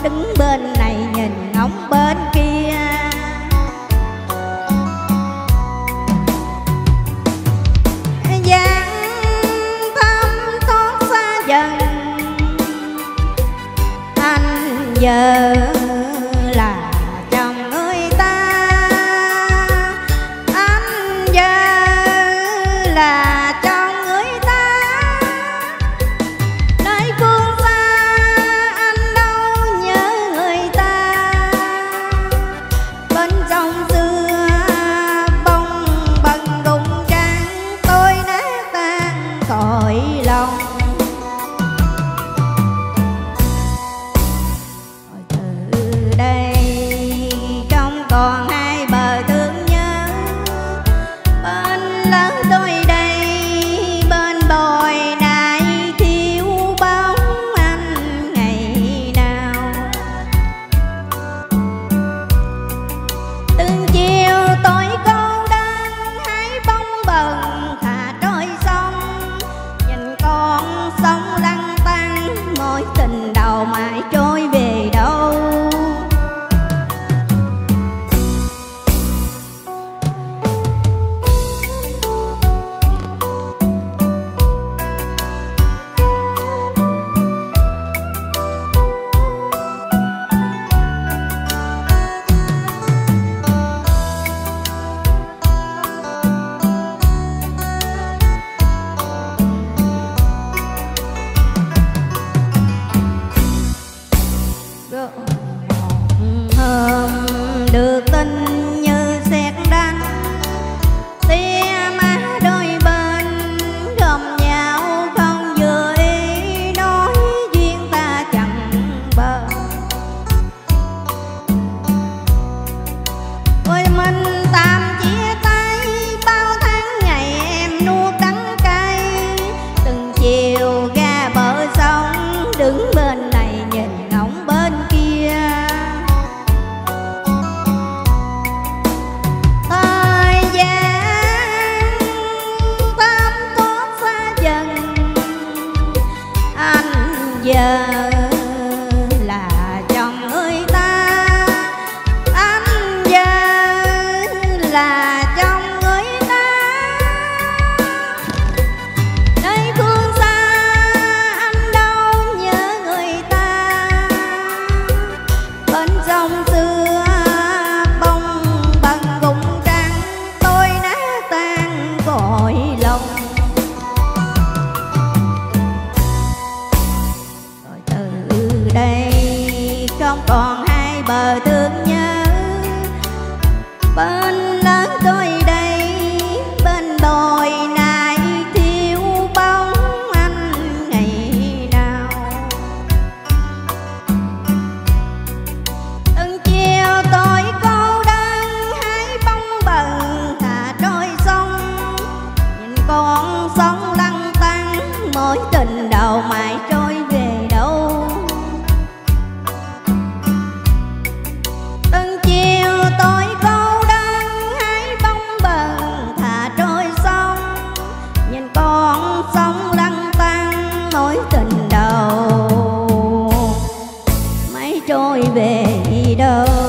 đứng bên này nhìn ngóng bên kia. Dáng thăm thoát xa dần, anh giờ là chồng người ta, anh giờ là chồng người ta. Nơi phương xa anh đâu nhớ người ta, bên trong xưa bông bần rụng trắng tôi nát tan cõi lòng. Từ đây không còn hai bờ thương nhớ, bên lỡ tôi đây bên bồi nay thiếu bóng anh ngày nào. Từng chiều tôi cô đơn hái bóng bần thả trôi sông, nhìn con sông lăn tăn mối tình đầu mãi trôi về đâu. Hôm được tin như sét đánh, tia má đôi bên gom nhau không vừa ý, nói duyên ta chẳng bờ. Ôi mình tạm chia tay, bao tháng ngày em nuốt đắng cay, từng chiều ga bờ sông đứng bên này nhìn ngóng bên kia. Thời gian thấm thoát xa dần, anh giờ là chồng người ta, anh giờ là chồng người ta. Nơi phương xa anh đâu nhớ người ta, bên sông xưa bông bần rụng trắng tôi nát tan cõi lòng. Rồi từ đây không còn hai bờ thương nhớ, bên lớn tôi đây bên bồi nay thiếu bóng anh ngày nào. Từng chiều tôi cô đơn hái bóng bần thả trôi sông, nhìn con sông lăn tăn mối tình đầu mãi trôi về đâu. Từng chiều tôi cô đơn hái bóng bần thả trôi sông, nhìn con sông lăn tăn mối tình đầu mãi trôi về đâu.